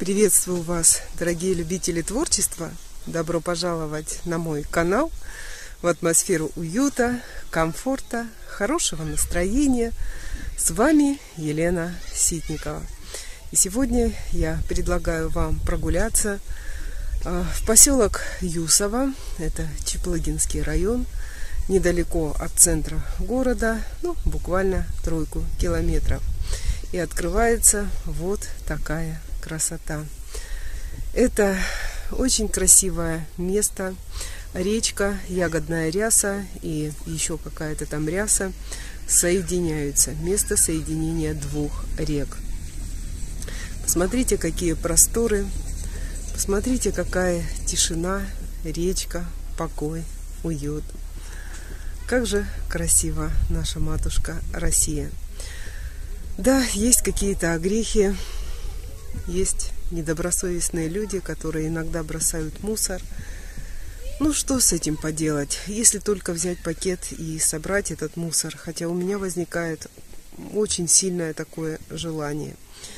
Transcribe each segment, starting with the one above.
Приветствую вас, дорогие любители творчества. Добро пожаловать на мой канал в атмосферу уюта, комфорта, хорошего настроения. С вами Елена Ситникова. И сегодня я предлагаю вам прогуляться в поселок Юсово. Это Чаплыгинский район, недалеко от центра города, буквально 3 километров. И открывается вот такая красота. Это очень красивое место. Речка, ягодная ряса и еще какая-то там ряса соединяются. Место соединения двух рек. Посмотрите, какие просторы. Посмотрите, какая тишина, речка, покой, уют. Как же красива наша матушка Россия. Да, есть какие-то огрехи, есть недобросовестные люди, которые иногда бросают мусор. Ну, что с этим поделать, если только взять пакет и собрать этот мусор. Хотя у меня возникает очень сильное такое желание.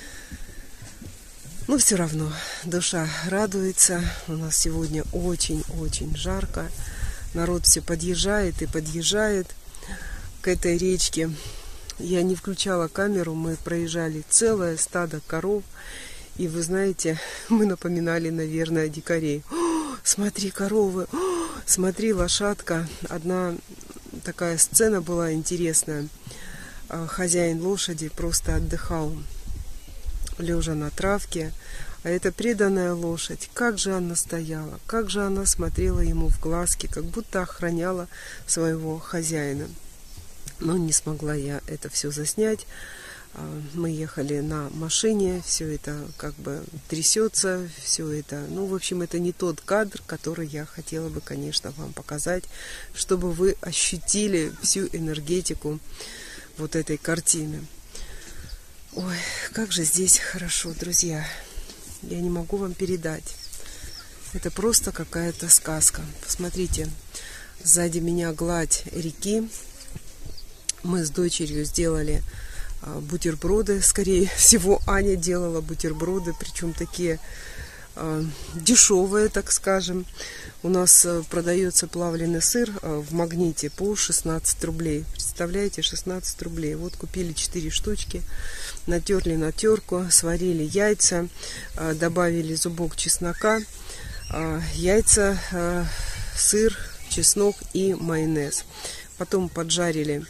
Но все равно душа радуется. У нас сегодня очень-очень жарко. Народ все подъезжает и подъезжает к этой речке. Я не включала камеру, мы проезжали целое стадо коров. И вы знаете, мы напоминали, наверное, дикарей. Смотри, коровы, смотри, лошадка. Одна такая сцена была интересная. Хозяин лошади просто отдыхал, лежа на травке. А эта преданная лошадь, как же она стояла, как же она смотрела ему в глазки, как будто охраняла своего хозяина. Но не смогла я это все заснять. Мы ехали на машине, все это как бы трясется, все это. В общем, это не тот кадр, который я хотела бы, конечно, вам показать, чтобы вы ощутили всю энергетику вот этой картины. Ой, как же здесь хорошо, друзья. Я не могу вам передать. Это просто какая-то сказка. Посмотрите, сзади меня гладь реки. Мы с дочерью сделали бутерброды. Скорее всего, Аня делала бутерброды, причем такие дешевые, так скажем. У нас продается плавленый сыр в Магните по 16 рублей. Представляете, 16 рублей. Вот купили 4 штучки, натерли на терку, сварили яйца, добавили зубок чеснока, яйца, сыр, чеснок и майонез. Потом поджарили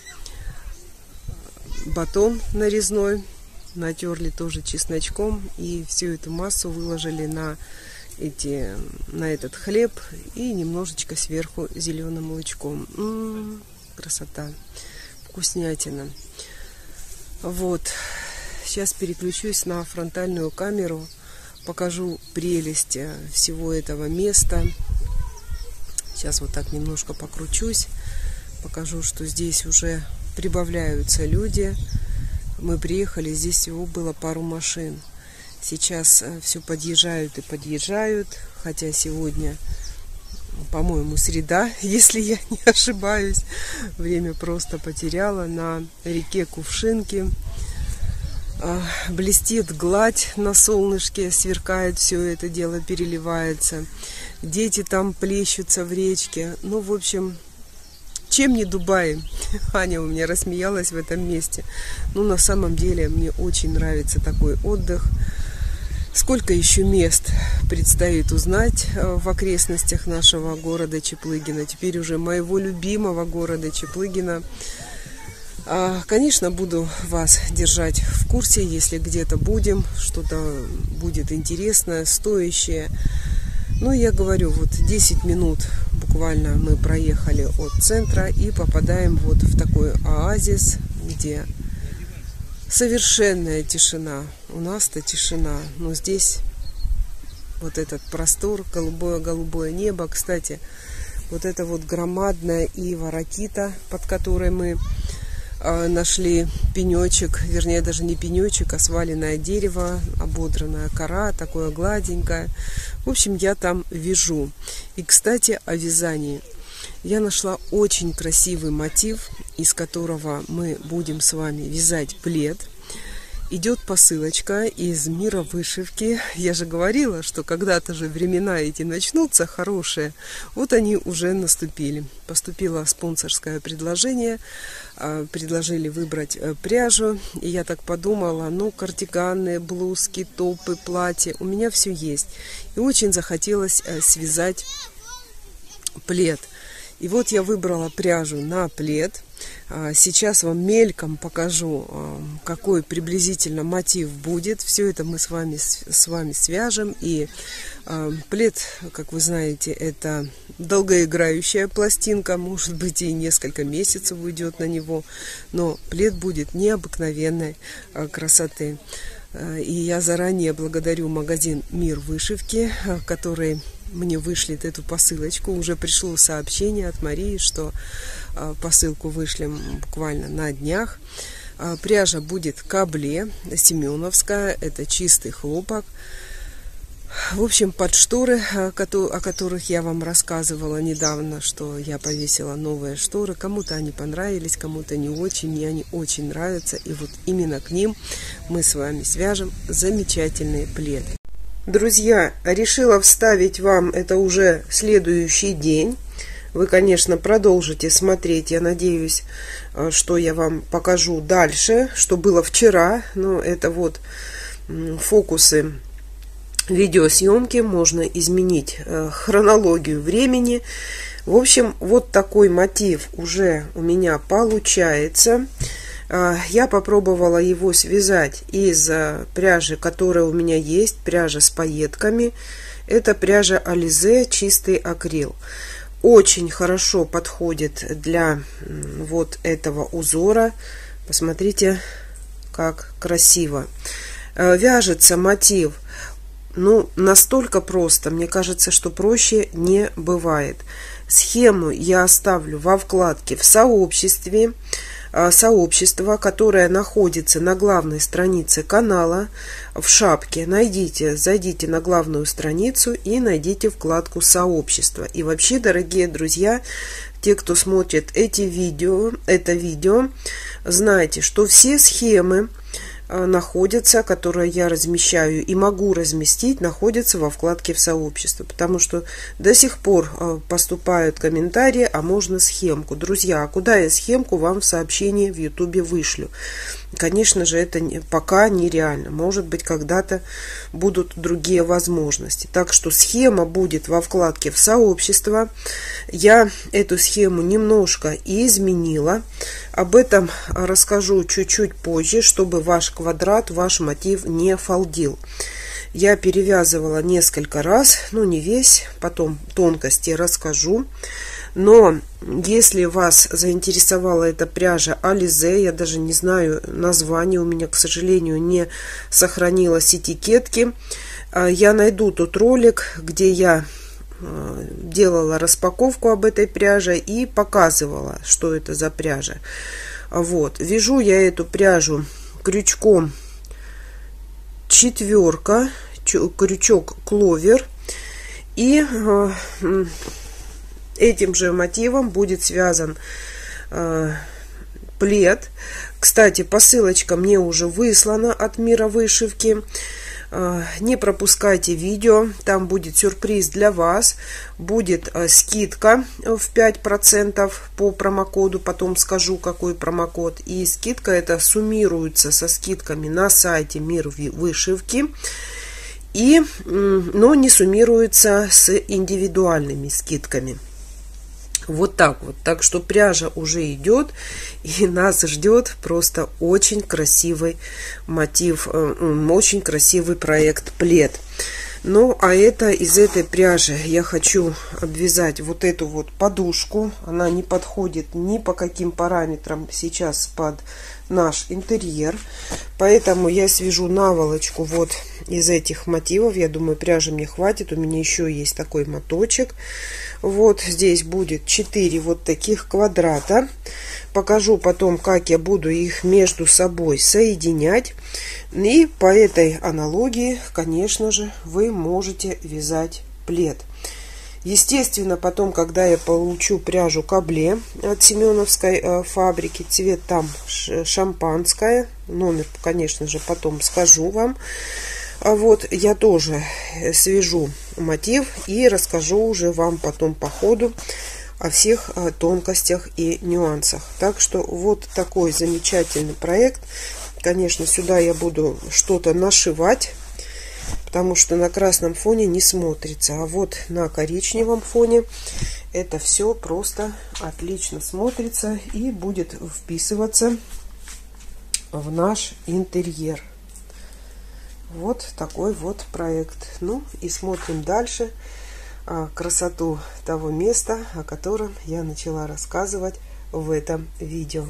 батон нарезной, натерли тоже чесночком и всю эту массу выложили на этот хлеб и немножечко сверху зеленым лучком. Красота, вкуснятина. Вот, сейчас переключусь на фронтальную камеру, покажу прелесть всего этого места. Сейчас вот так немножко покручусь, покажу, что здесь уже прибавляются люди. Мы приехали, здесь всего было пару машин. Сейчас все подъезжают и подъезжают. Хотя сегодня, по-моему, среда, если я не ошибаюсь. Время просто потеряла. На реке Кувшинки блестит гладь на солнышке, сверкает все это дело, переливается. Дети там плещутся в речке. В общем, чем не Дубай? Аня у меня рассмеялась в этом месте. На самом деле, мне очень нравится такой отдых. Сколько еще мест предстоит узнать в окрестностях нашего города Чаплыгина. Теперь уже моего любимого города Чаплыгина. Конечно, буду вас держать в курсе, если где-то будем, что-то будет интересное, стоящее. Я говорю, вот 10 минут буквально мы проехали от центра и попадаем вот в такой оазис, где совершенная тишина. У нас-то тишина, но здесь вот этот простор, голубое-голубое небо. Кстати, вот это вот громадная ива ракита, под которой мы нашли пенечек, вернее даже не пенечек, а сваленное дерево, ободранная кора, такое гладенькое. В общем, я там вяжу. И, кстати, о вязании. Я нашла очень красивый мотив, из которого мы будем с вами вязать плед. идет посылочка из мира вышивки. Я же говорила, что когда-то же времена эти начнутся хорошие. Вот они уже наступили. Поступило спонсорское предложение. Предложили выбрать пряжу. И я так подумала, ну, кардиганы, блузки, топы, платья. У меня все есть. И очень захотелось связать плед. И вот я выбрала пряжу на плед. Сейчас вам мельком покажу, какой приблизительно мотив будет. Все это мы с вами свяжем. И плед, как вы знаете, это долгоиграющая пластинка. Может быть, и несколько месяцев уйдет на него. Но плед будет необыкновенной красоты. И я заранее благодарю магазин «Мир вышивки», который мне вышлет эту посылочку. Уже пришло сообщение от Марии, что посылку вышлем буквально на днях. Пряжа будет кабле, семеновская, это чистый хлопок. В общем, под шторы, о которых я вам рассказывала недавно, что я повесила новые шторы. Кому-то они понравились, кому-то не очень. Мне они очень нравятся. И вот именно к ним мы с вами свяжем замечательный плед. Друзья, решила вставить вам это уже следующий день. Вы, конечно, продолжите смотреть. Я надеюсь, что я вам покажу дальше, что было вчера. Но это вот фокусы видеосъемки. Можно изменить хронологию времени. В общем, вот такой мотив уже у меня получается. Я попробовала его связать из пряжи, которая у меня есть, пряжа с пайетками. Это пряжа Alize чистый акрил. Очень хорошо подходит для вот этого узора. Посмотрите, как красиво. Вяжется мотив, ну, настолько просто. Мне кажется, что проще не бывает. Схему я оставлю во вкладке в сообществе. Сообщество, которое находится на главной странице канала, в шапке зайдите на главную страницу и найдите вкладку сообщества. И вообще, дорогие друзья, те, кто смотрит это видео, знайте, что все схемы находятся, которые я размещаю и могу разместить, находятся во вкладке в сообществе, потому что до сих пор поступают комментарии, а можно схемку. Друзья, а куда я схемку вам в сообщении в YouTube вышлю? Конечно же, это пока нереально. Может быть, когда-то будут другие возможности. Так что схема будет во вкладке в сообщество. Я эту схему немножко изменила. Об этом расскажу чуть-чуть позже, чтобы ваш квадрат, ваш мотив не фалдил. Я перевязывала несколько раз, ну не весь, потом тонкости расскажу. Но если вас заинтересовала эта пряжа Alize, я даже не знаю название, у меня, к сожалению, не сохранилось этикетки. Я найду тот ролик, где я делала распаковку об этой пряже и показывала, что это за пряжа. Вот. Вяжу я эту пряжу крючком 4, крючок кловер, и этим же мотивом будет связан плед. Кстати, посылочка мне уже выслана от Мира вышивки. Не пропускайте видео, там будет сюрприз для вас. Будет скидка в 5% по промокоду, потом скажу, какой промокод. И скидка эта суммируется со скидками на сайте Мир вышивки, но не суммируется с индивидуальными скидками. Вот так вот. Так что пряжа уже идет, и нас ждет просто очень красивый мотив, очень красивый проект плед. Ну, а это из этой пряжи я хочу обвязать вот эту вот подушку. Она не подходит ни по каким параметрам сейчас под наш интерьер. Поэтому я свяжу наволочку вот из этих мотивов. Я думаю, пряжи мне хватит. У меня еще есть такой моточек. Вот здесь будет 4 вот таких квадрата. Покажу потом, как я буду их между собой соединять. И по этой аналогии, конечно же, вы можете вязать плед. Естественно, потом, когда я получу пряжу кабле от Семеновской фабрики, цвет там шампанское, Номер, конечно же, потом скажу вам. А вот я тоже свяжу мотив и расскажу уже вам потом по ходу о всех тонкостях и нюансах. Так что вот такой замечательный проект. Конечно, сюда я буду что-то нашивать, потому что на красном фоне не смотрится. А вот на коричневом фоне это все просто отлично смотрится и будет вписываться в наш интерьер. Вот такой вот проект. Ну и смотрим дальше красоту того места, о котором я начала рассказывать в этом видео.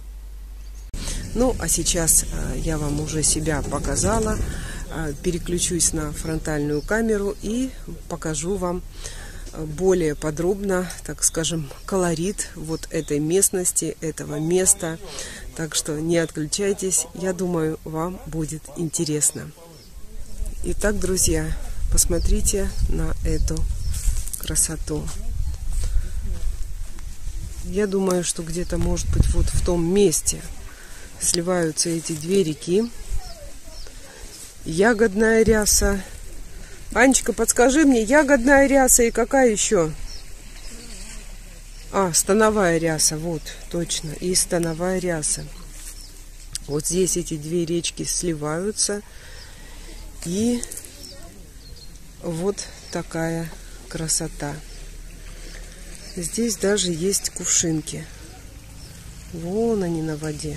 Ну а сейчас я вам уже себя показала. Переключусь на фронтальную камеру и покажу вам более подробно, так скажем, колорит вот этой местности, этого места. Так что не отключайтесь, я думаю, вам будет интересно. Итак, друзья, посмотрите на эту красоту. Я думаю, что где-то, может быть, вот в том месте сливаются эти две реки. Ягодная ряса. Анечка, подскажи мне, ягодная ряса и какая еще? Становая ряса, вот, точно, и становая ряса. Вот здесь эти две речки сливаются. И вот такая красота. Здесь даже есть кувшинки. Вон они на воде.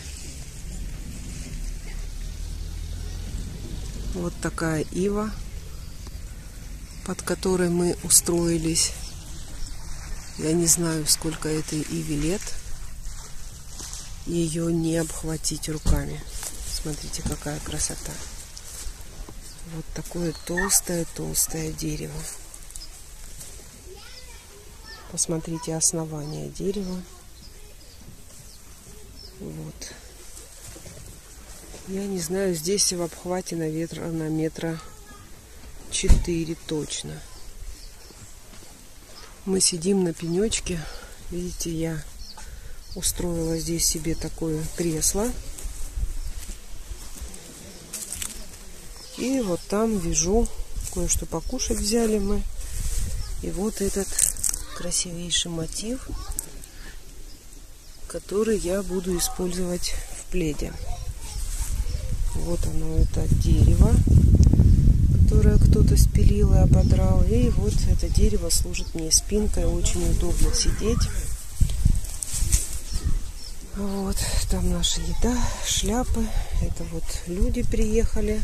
Вот такая ива, под которой мы устроились. Я не знаю, сколько этой иве лет. Ее не обхватить руками. Смотрите, какая красота. Вот такое толстое дерево. Посмотрите основание дерева. Вот. Я не знаю, здесь в обхвате, наверное, на метра 4 точно. Мы сидим на пенечке. Видите, я устроила здесь себе такое кресло. И вот там вижу, кое-что покушать взяли мы. И вот этот красивейший мотив, который я буду использовать в пледе. Вот оно, это дерево, которое кто-то спилил и ободрал. И вот это дерево служит мне спинкой. Очень удобно сидеть. Вот, там наша еда, шляпы. Это вот люди приехали.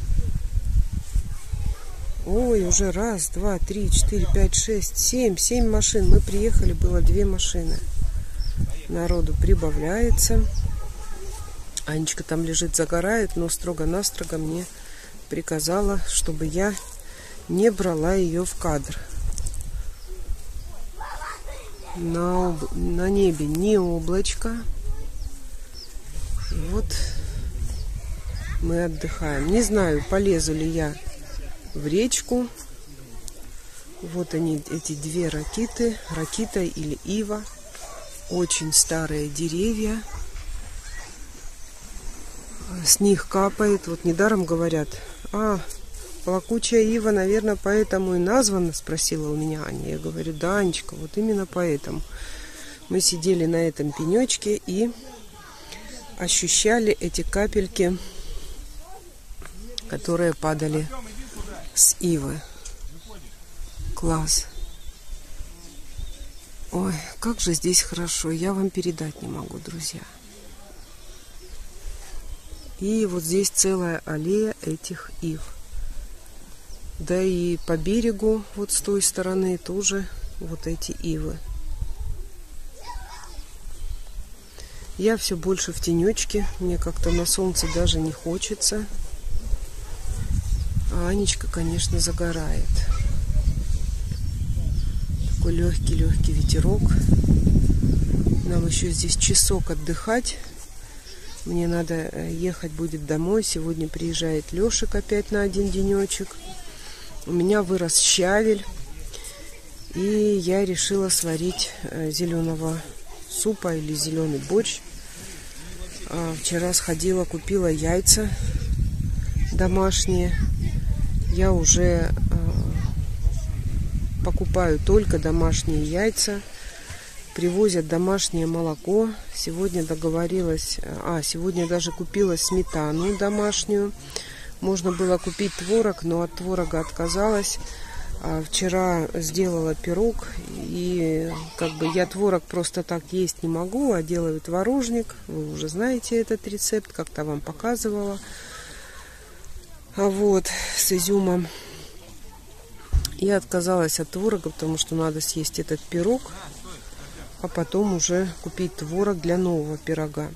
Ой, уже 1, 2, 3, 4, 5, 6, 7 машин. Мы приехали, было 2 машины. Народу прибавляется. Анечка там лежит, загорает, но строго-настрого мне приказала, чтобы я не брала ее в кадр. На небе не облачко. И вот мы отдыхаем. Не знаю, полезу ли я в речку. Вот они, эти две ракиты, ракита или ива. Очень старые деревья. С них капает. Вот недаром говорят: плакучая ива, наверное, поэтому и названа, спросила у меня Аня. Я говорю: да, Анечка, вот именно поэтому. Мы сидели на этом пенечке и ощущали эти капельки, которые падали с ивы. Класс. Ой, как же здесь хорошо. Я вам передать не могу, друзья. И вот здесь целая аллея этих ив. Да и по берегу, вот с той стороны, тоже вот эти ивы. Я все больше в тенечке. Мне как-то на солнце даже не хочется. А Анечка, конечно, загорает. Такой легкий ветерок. Нам еще здесь часок отдыхать. Мне надо ехать будет домой. Сегодня приезжает Лешек опять на 1 денечек. У меня вырос щавель. И я решила сварить зеленого супа или зеленый борщ. Вчера сходила, купила яйца домашние. Я уже покупаю только домашние яйца. Привозят домашнее молоко. Сегодня договорилась, сегодня даже купила сметану домашнюю. Можно было купить творог, но от творога отказалась. Вчера сделала пирог, и я творог просто так есть не могу, а делаю творожник. Вы уже знаете этот рецепт, как-то вам показывала. С изюмом. Я отказалась от творога, потому что надо съесть этот пирог, а потом уже купить творог для нового пирога.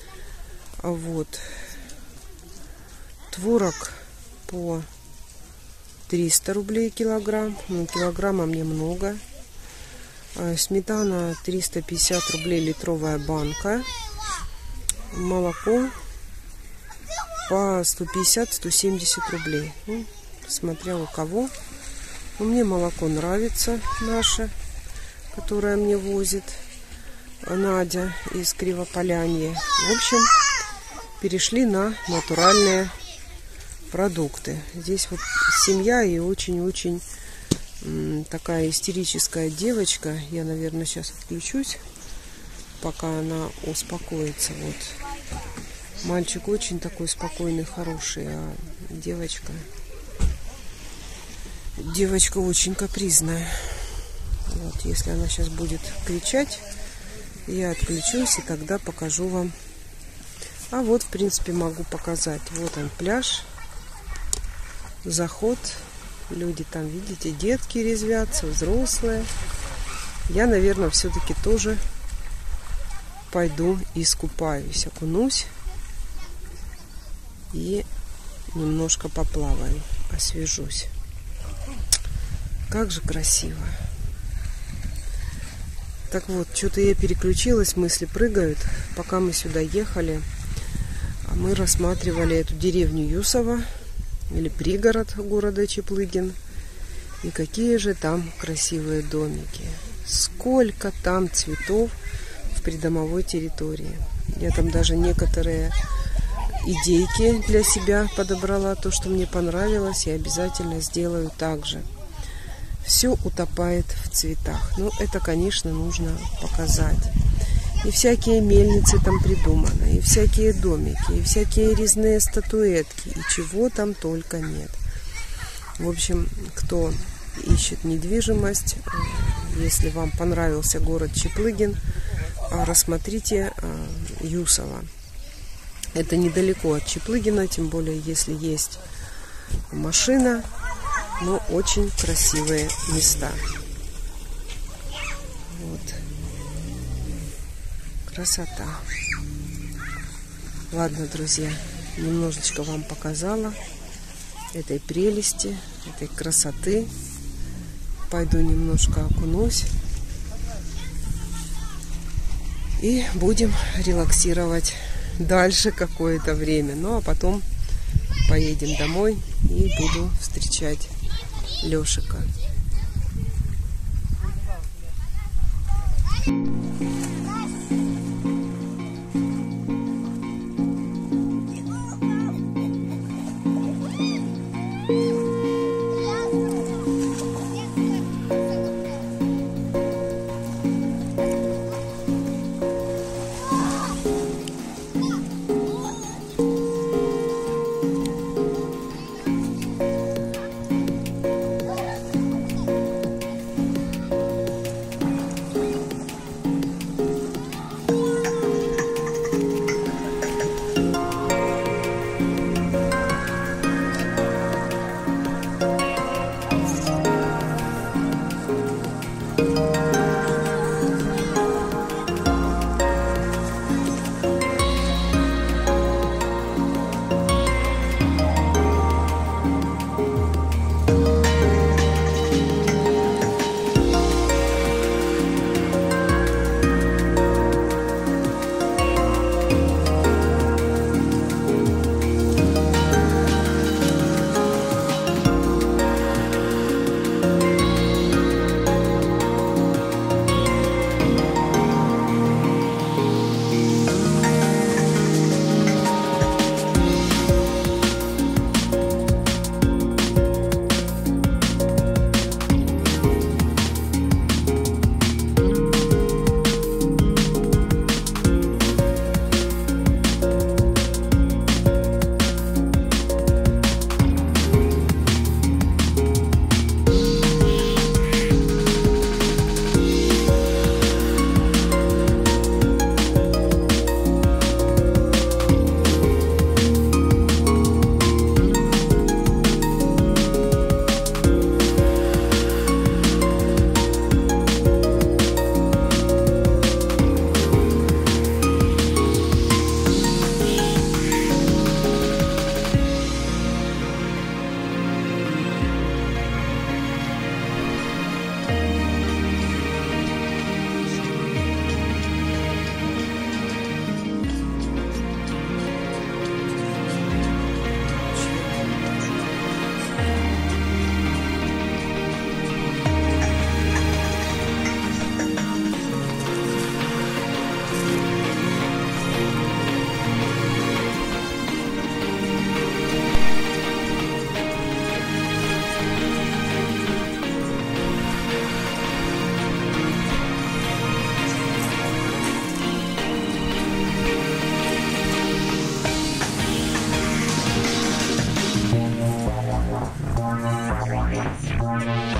Творог по 300 рублей килограмм. Килограмма мне много. Сметана 350 рублей литровая банка. Молоко по 150-170 рублей. Смотря у кого. Мне молоко нравится наше, которое мне возит Надя из Кривополянья. В общем, перешли на натуральные продукты. Здесь семья и очень-очень такая истерическая девочка. Я, наверное, сейчас отключусь, пока она успокоится. Мальчик очень такой спокойный, хороший, а девочка очень капризная. Если она сейчас будет кричать, я отключусь и тогда покажу вам. В принципе, могу показать. Вот он, пляж. Заход. Люди там, видите, детки резвятся, взрослые. Я, наверное, все-таки тоже пойду искупаюсь, окунусь и немножко поплаваю, освежусь. Как же красиво. Так вот, что-то я переключилась, мысли прыгают. Пока мы сюда ехали, мы рассматривали эту деревню Юсово, или пригород города Чаплыгин. И какие же там красивые домики. Сколько там цветов в придомовой территории. Я там даже некоторые идейки для себя подобрала, то, что мне понравилось, и обязательно сделаю так же. Все утопает в цветах. Это, конечно, нужно показать. И всякие мельницы там придуманы, и всякие домики, и всякие резные статуэтки, и чего там только нет. В общем, кто ищет недвижимость, если вам понравился город Чаплыгин, рассмотрите Юсово. Это недалеко от Чаплыгина, тем более, если есть машина, но очень красивые места. Красота. Ладно, друзья, немножечко вам показала этой прелести, этой красоты. Пойду немножко окунусь и будем релаксировать дальше какое-то время. А потом поедем домой и буду встречать Лешика. Thank you.